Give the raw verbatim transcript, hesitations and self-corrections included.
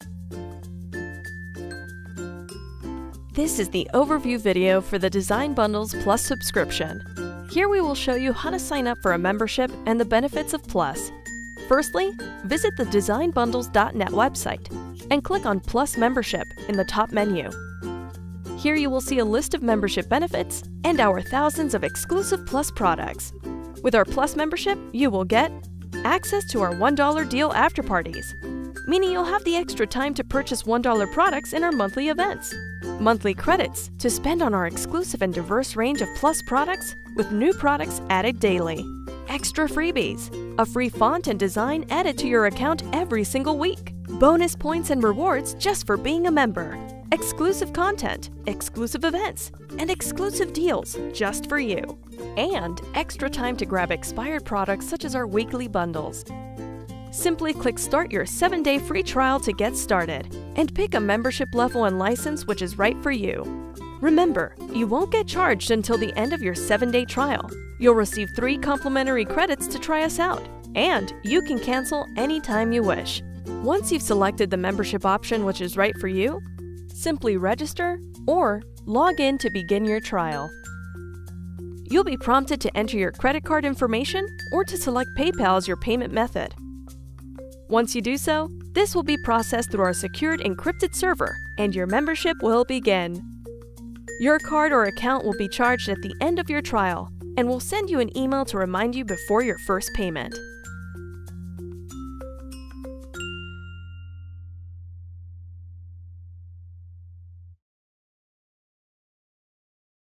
This is the overview video for the Design Bundles Plus subscription. Here we will show you how to sign up for a membership and the benefits of Plus. Firstly, visit the design bundles dot net website and click on Plus Membership in the top menu. Here you will see a list of membership benefits and our thousands of exclusive Plus products. With our Plus membership, you will get access to our one dollar deal after parties, meaning you'll have the extra time to purchase one dollar products in our monthly events. Monthly credits to spend on our exclusive and diverse range of Plus products with new products added daily. Extra freebies, a free font and design added to your account every single week. Bonus points and rewards just for being a member. Exclusive content, exclusive events, and exclusive deals just for you. And extra time to grab expired products such as our weekly bundles. Simply click Start your seven day free trial to get started and pick a membership level and license which is right for you. Remember, you won't get charged until the end of your seven day trial. You'll receive three complimentary credits to try us out, and you can cancel anytime you wish. Once you've selected the membership option which is right for you, simply register or log in to begin your trial. You'll be prompted to enter your credit card information or to select PayPal as your payment method. Once you do so, this will be processed through our secured encrypted server and your membership will begin. Your card or account will be charged at the end of your trial and will send you an email to remind you before your first payment.